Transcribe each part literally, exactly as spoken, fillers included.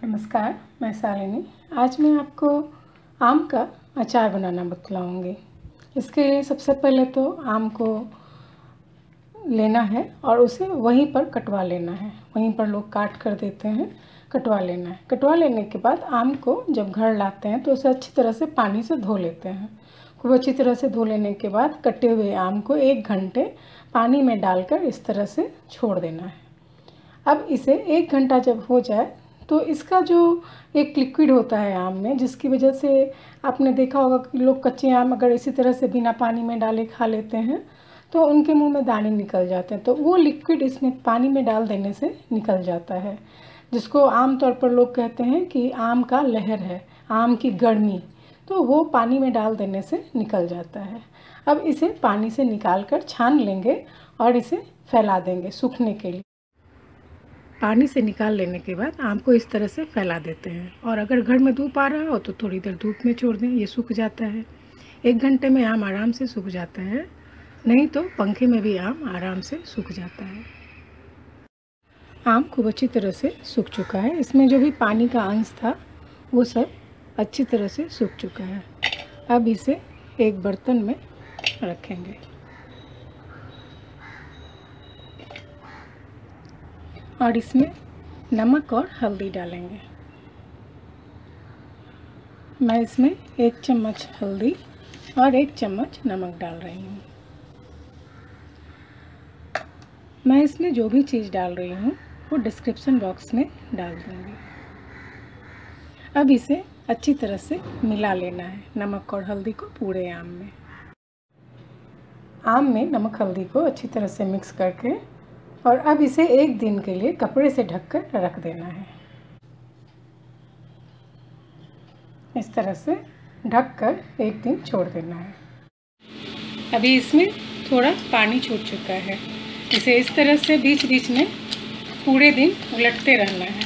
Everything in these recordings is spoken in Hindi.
नमस्कार, मैं शालिनी। आज मैं आपको आम का अचार बनाना बतलाऊंगी। इसके लिए सबसे पहले तो आम को लेना है और उसे वहीं पर कटवा लेना है। वहीं पर लोग काट कर देते हैं, कटवा लेना है। कटवा लेने के बाद आम को जब घर लाते हैं तो उसे अच्छी तरह से पानी से धो लेते हैं। खूब अच्छी तरह से धो लेने के बाद कटे हुए आम को एक घंटे पानी में डालकर इस तरह से छोड़ देना है। अब इसे एक घंटा जब हो जाए तो इसका जो एक लिक्विड होता है आम में, जिसकी वजह से आपने देखा होगा कि लोग कच्चे आम अगर इसी तरह से बिना पानी में डाले खा लेते हैं तो उनके मुंह में दाने निकल जाते हैं, तो वो लिक्विड इसमें पानी में डाल देने से निकल जाता है, जिसको आम तौर पर लोग कहते हैं कि आम का लहर है, आम की गर्मी, तो वो पानी में डाल देने से निकल जाता है। अब इसे पानी से निकाल कर छान लेंगे और इसे फैला देंगे सूखने के लिए। पानी से निकाल लेने के बाद आम को इस तरह से फैला देते हैं और अगर घर में धूप आ रहा हो तो थोड़ी देर धूप में छोड़ दें, ये सूख जाता है। एक घंटे में आम आराम से सूख जाता है, नहीं तो पंखे में भी आम आराम से सूख जाता है। आम खूब अच्छी तरह से सूख चुका है, इसमें जो भी पानी का अंश था वो सब अच्छी तरह से सूख चुका है। अब इसे एक बर्तन में रखेंगे और इसमें नमक और हल्दी डालेंगे। मैं इसमें एक चम्मच हल्दी और एक चम्मच नमक डाल रही हूँ। मैं इसमें जो भी चीज़ डाल रही हूँ वो डिस्क्रिप्शन बॉक्स में डाल दूँगी। अब इसे अच्छी तरह से मिला लेना है, नमक और हल्दी को पूरे आम में। आम में नमक हल्दी को अच्छी तरह से मिक्स करके और अब इसे एक दिन के लिए कपड़े से ढककर रख देना है। इस तरह से ढककर एक दिन छोड़ देना है। अभी इसमें थोड़ा पानी छूट चुका है, इसे इस तरह से बीच बीच में पूरे दिन उलटते रहना है।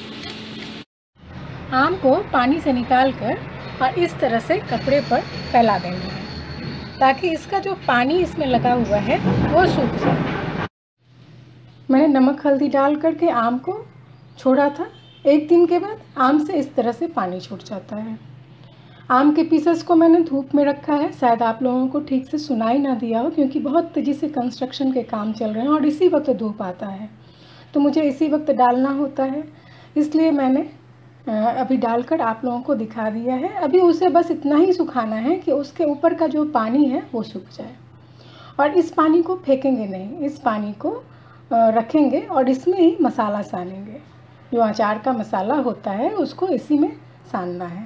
आम को पानी से निकालकर और इस तरह से कपड़े पर फैला देना है ताकि इसका जो पानी इसमें लगा हुआ है वो सूख जाए। मैंने नमक हल्दी डाल करके आम को छोड़ा था, एक दिन के बाद आम से इस तरह से पानी छूट जाता है। आम के पीसेस को मैंने धूप में रखा है, शायद आप लोगों को ठीक से सुनाई ना दिया हो क्योंकि बहुत तेज़ी से कंस्ट्रक्शन के काम चल रहे हैं और इसी वक्त धूप आता है तो मुझे इसी वक्त डालना होता है, इसलिए मैंने अभी डालकर आप लोगों को दिखा दिया है। अभी उसे बस इतना ही सुखाना है कि उसके ऊपर का जो पानी है वो सूख जाए और इस पानी को फेंकेंगे नहीं, इस पानी को रखेंगे और इसमें ही मसाला सानेंगे। जो अचार का मसाला होता है उसको इसी में सानना है।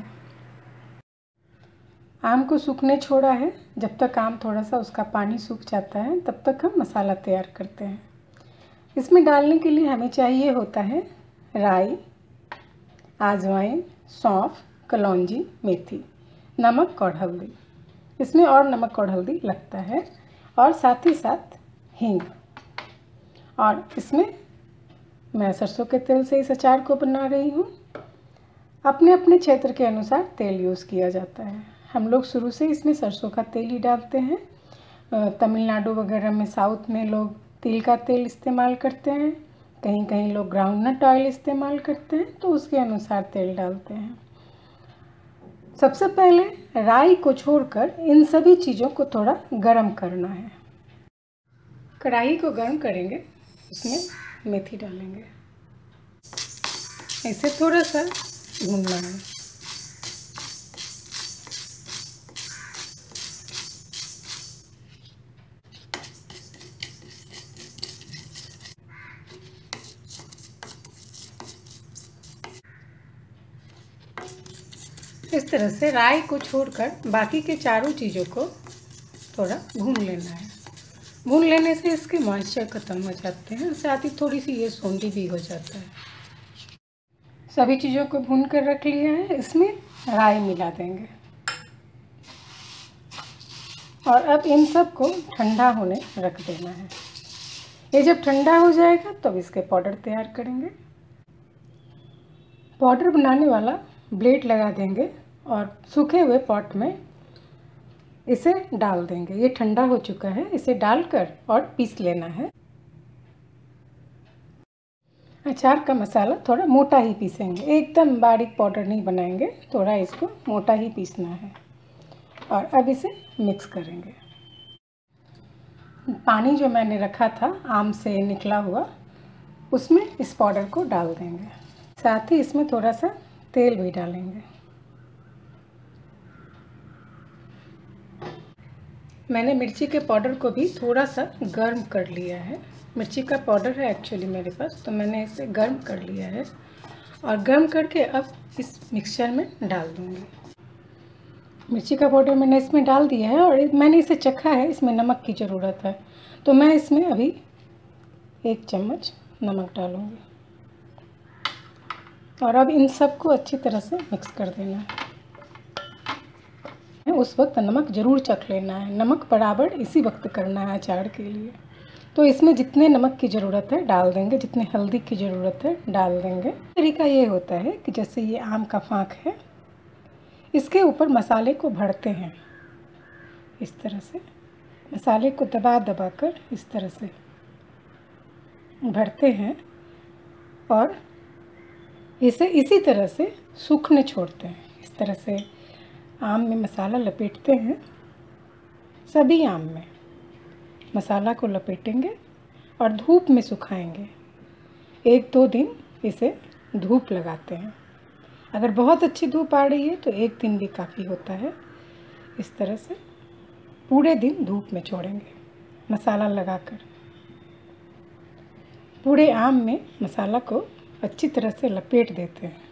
आम को सूखने छोड़ा है, जब तक आम थोड़ा सा उसका पानी सूख जाता है तब तक हम मसाला तैयार करते हैं। इसमें डालने के लिए हमें चाहिए होता है राई, ajwain, सौफ, kalonji, मेथी, नमक और हल्दी। इसमें और नमक और हल्दी लगता है और साथ ही साथ हींग। और इसमें मैं सरसों के तेल से इस अचार को बना रही हूँ। अपने अपने क्षेत्र के अनुसार तेल यूज़ किया जाता है। हम लोग शुरू से इसमें सरसों का तेल ही डालते हैं। तमिलनाडु वगैरह में, साउथ में लोग तिल का तेल इस्तेमाल करते हैं, कहीं कहीं लोग ग्राउंडनट ऑयल इस्तेमाल करते हैं, तो उसके अनुसार तेल डालते हैं। सबसे पहले राई को छोड़कर इन सभी चीज़ों को थोड़ा गर्म करना है। कढ़ाई को गर्म करेंगे, उसमें मेथी डालेंगे, इसे थोड़ा सा भूनना है। इस तरह से राई को छोड़कर बाकी के चारों चीज़ों को थोड़ा भून लेना है। भून लेने से इसके मॉइस्चर ख़त्म हो जाते हैं, साथ ही थोड़ी सी ये सोंधी भी हो जाता है। सभी चीज़ों को भून कर रख लिया है, इसमें राई मिला देंगे और अब इन सब को ठंडा होने रख देना है। ये जब ठंडा हो जाएगा तब तो इसके पाउडर तैयार करेंगे। पाउडर बनाने वाला ब्लेड लगा देंगे और सूखे हुए पॉट में इसे डाल देंगे। ये ठंडा हो चुका है, इसे डालकर और पीस लेना है। अचार का मसाला थोड़ा मोटा ही पीसेंगे, एकदम बारीक पाउडर नहीं बनाएंगे, थोड़ा इसको मोटा ही पीसना है। और अब इसे मिक्स करेंगे। पानी जो मैंने रखा था आम से निकला हुआ, उसमें इस पाउडर को डाल देंगे। साथ ही इसमें थोड़ा सा तेल भी डालेंगे। मैंने मिर्ची के पाउडर को भी थोड़ा सा गर्म कर लिया है। मिर्ची का पाउडर है एक्चुअली मेरे पास, तो मैंने इसे गर्म कर लिया है और गर्म करके अब इस मिक्सचर में डाल दूँगी। मिर्ची का पाउडर मैंने इसमें डाल दिया है और मैंने इसे चखा है, इसमें नमक की ज़रूरत है, तो मैं इसमें अभी एक चम्मच नमक डालूँगी। और अब इन सबको अच्छी तरह से मिक्स कर देना है। उस वक्त नमक ज़रूर चख लेना है, नमक बराबर इसी वक्त करना है अचार के लिए। तो इसमें जितने नमक की ज़रूरत है डाल देंगे, जितने हल्दी की ज़रूरत है डाल देंगे। तरीका ये होता है कि जैसे ये आम का फाँक है, इसके ऊपर मसाले को भरते हैं। इस तरह से मसाले को दबा दबा कर इस तरह से भरते हैं और इसे इसी तरह से सूखने छोड़ते हैं। इस तरह से आम में मसाला लपेटते हैं, सभी आम में मसाला को लपेटेंगे और धूप में सुखाएंगे। एक दो दिन इसे धूप लगाते हैं। अगर बहुत अच्छी धूप आ रही है तो एक दिन भी काफ़ी होता है। इस तरह से पूरे दिन धूप में छोड़ेंगे मसाला लगाकर। पूरे आम में मसाला को अच्छी तरह से लपेट देते हैं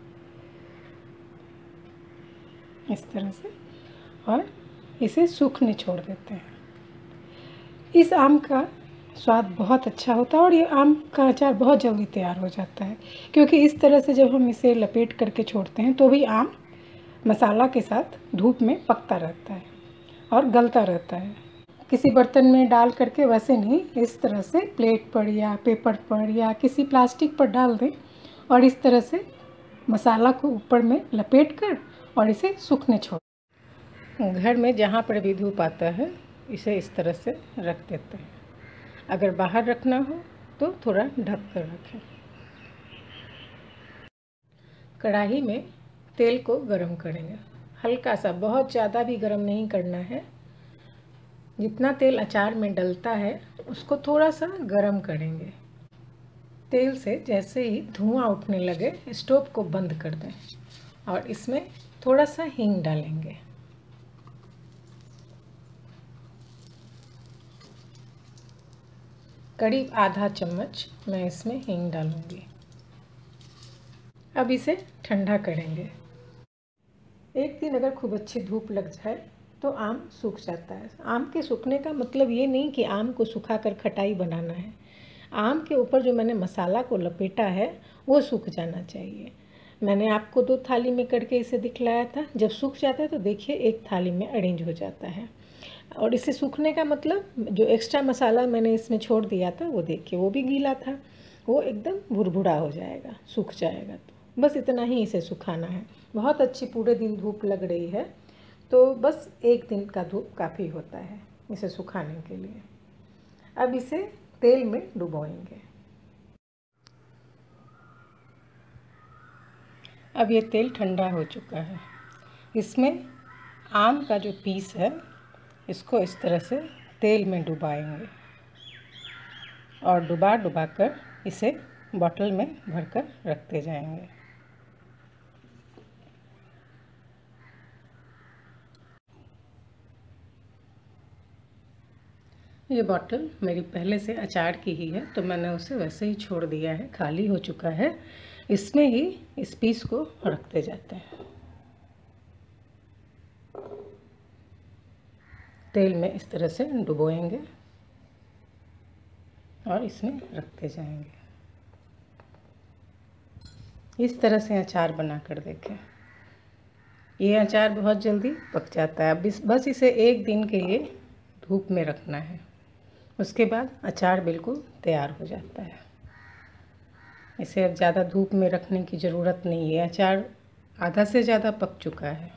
इस तरह से, और इसे सूखने छोड़ देते हैं। इस आम का स्वाद बहुत अच्छा होता है और ये आम का अचार बहुत जल्दी तैयार हो जाता है, क्योंकि इस तरह से जब हम इसे लपेट करके छोड़ते हैं तो भी आम मसाला के साथ धूप में पकता रहता है और गलता रहता है। किसी बर्तन में डाल करके वैसे नहीं, इस तरह से प्लेट पर या पेपर पर या किसी प्लास्टिक पर डाल दें और इस तरह से मसाला को ऊपर में लपेट कर और इसे सूखने छोड़। घर में जहाँ पर भी धूप आता है इसे इस तरह से रख देते हैं। अगर बाहर रखना हो तो थोड़ा ढक कर रखें। कढ़ाई में तेल को गरम करेंगे, हल्का सा, बहुत ज़्यादा भी गरम नहीं करना है। जितना तेल अचार में डलता है उसको थोड़ा सा गरम करेंगे। तेल से जैसे ही धुआं उठने लगे स्टोव को बंद कर दें और इसमें थोड़ा सा हींग डालेंगे। करीब आधा चम्मच मैं इसमें हींग डालूंगी। अब इसे ठंडा करेंगे। एक दिन अगर खूब अच्छी धूप लग जाए तो आम सूख जाता है। आम के सूखने का मतलब ये नहीं कि आम को सुखाकर खटाई बनाना है। आम के ऊपर जो मैंने मसाला को लपेटा है वो सूख जाना चाहिए। मैंने आपको दो थाली में करके इसे दिखलाया था। जब सूख जाता है तो देखिए एक थाली में अरेंज हो जाता है। और इसे सूखने का मतलब जो एक्स्ट्रा मसाला मैंने इसमें छोड़ दिया था वो देखिए वो भी गीला था, वो एकदम भुरभुरा हो जाएगा, सूख जाएगा। तो बस इतना ही इसे सुखाना है। बहुत अच्छी पूरे दिन धूप लग रही है तो बस एक दिन का धूप काफ़ी होता है इसे सुखाने के लिए। अब इसे तेल में डुबोएंगे। अब ये तेल ठंडा हो चुका है। इसमें आम का जो पीस है इसको इस तरह से तेल में डुबाएंगे और डुबा डुबा कर इसे बॉटल में भरकर रखते जाएंगे। ये बॉटल मेरी पहले से अचार की ही है तो मैंने उसे वैसे ही छोड़ दिया है, खाली हो चुका है। इसमें ही इस पीस को रखते जाते हैं। तेल में इस तरह से डुबोएंगे और इसमें रखते जाएंगे। इस तरह से अचार बना कर देखें। ये अचार बहुत जल्दी पक जाता है। अब बस इसे एक दिन के लिए धूप में रखना है, उसके बाद अचार बिल्कुल तैयार हो जाता है। इसे अब ज़्यादा धूप में रखने की ज़रूरत नहीं है। अचार आधा से ज़्यादा पक चुका है।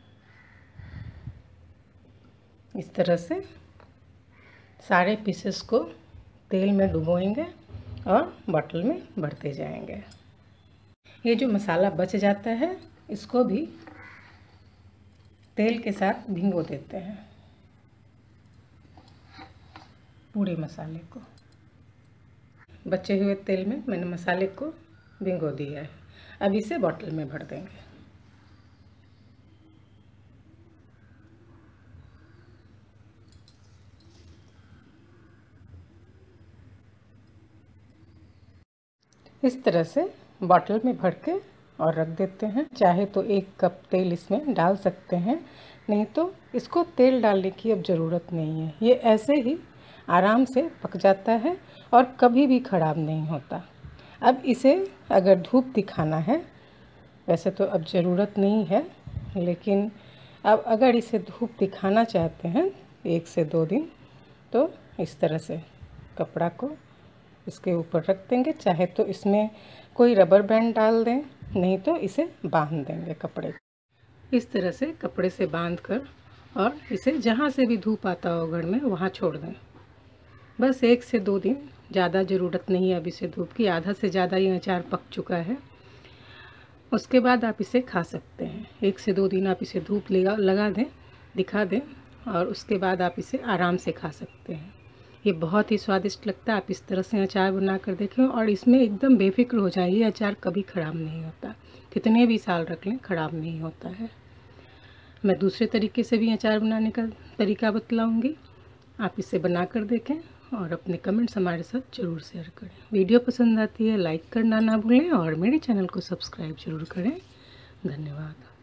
इस तरह से सारे पीसेस को तेल में डुबोएंगे और बॉटल में भरते जाएंगे। ये जो मसाला बच जाता है इसको भी तेल के साथ भिगो देते हैं, पूरे मसाले को। बचे हुए तेल में मैंने मसाले को भिगो दिया है। अब इसे बॉटल में भर देंगे। इस तरह से बॉटल में भर के और रख देते हैं। चाहे तो एक कप तेल इसमें डाल सकते हैं, नहीं तो इसको तेल डालने की अब ज़रूरत नहीं है। ये ऐसे ही आराम से पक जाता है और कभी भी ख़राब नहीं होता। अब इसे अगर धूप दिखाना है, वैसे तो अब ज़रूरत नहीं है, लेकिन अब अगर इसे धूप दिखाना चाहते हैं एक से दो दिन, तो इस तरह से कपड़ा को इसके ऊपर रख देंगे। चाहे तो इसमें कोई रबर बैंड डाल दें, नहीं तो इसे बांध देंगे कपड़े। इस तरह से कपड़े से बांध कर और इसे जहाँ से भी धूप आता हो घर में वहाँ छोड़ दें। बस एक से दो दिन, ज़्यादा ज़रूरत नहीं है अब इसे धूप की। आधा से ज़्यादा ये अचार पक चुका है। उसके बाद आप इसे खा सकते हैं। एक से दो दिन आप इसे धूप लगा लगा दें, दिखा दें, और उसके बाद आप इसे आराम से खा सकते हैं। ये बहुत ही स्वादिष्ट लगता है। आप इस तरह से अचार बना कर देखें और इसमें एकदम बेफिक्र हो जाए। ये अचार कभी ख़राब नहीं होता, कितने भी साल रख लें ख़राब नहीं होता है। मैं दूसरे तरीके से भी अचार बनाने का तरीका बतलाऊँगी, आप इसे बना कर देखें और अपने कमेंट्स हमारे साथ ज़रूर शेयर करें। वीडियो पसंद आती है लाइक करना ना भूलें और मेरे चैनल को सब्सक्राइब ज़रूर करें। धन्यवाद।